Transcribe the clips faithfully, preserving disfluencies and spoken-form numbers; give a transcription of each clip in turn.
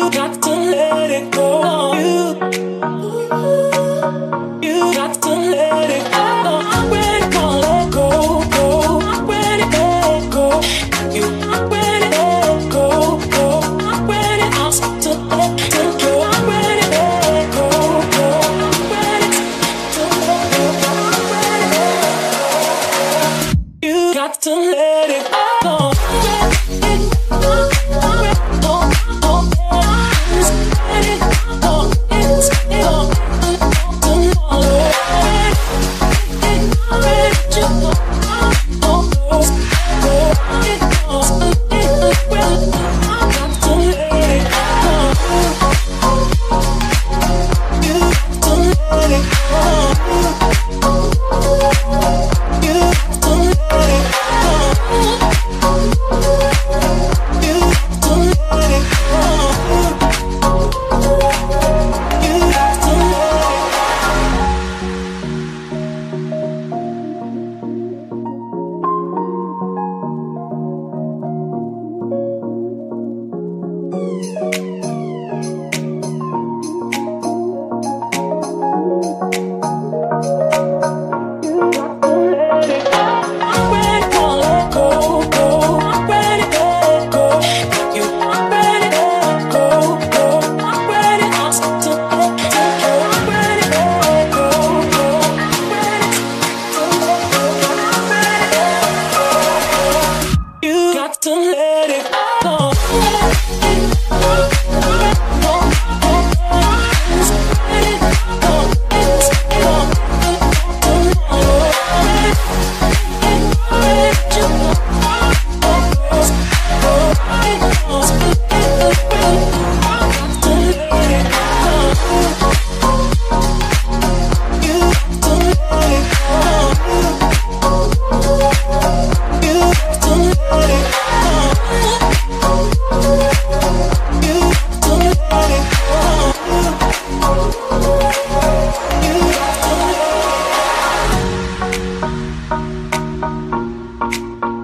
got to let it go. You, you got to let it go. I'm ready to let go, go. I'm ready to let go. You, I'm ready to let go, go. I'm ready to let it go. I'm ready to let go, go. I'm ready to let go. I'm ready to let go. You got to let it go.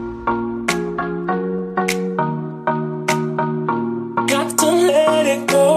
Got to let it go.